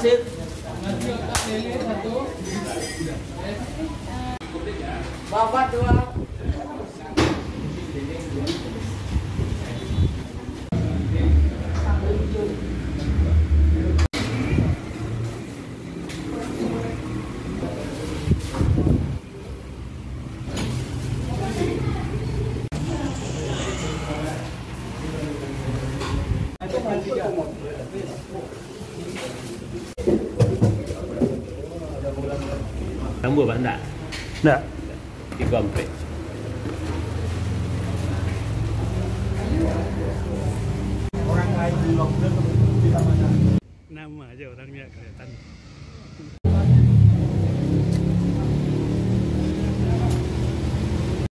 pasir. Babat dua. Rambut Pak enggak? Enggak. Di komplek. Orang lain di lockdown. Nama aja orangnya kelihatan.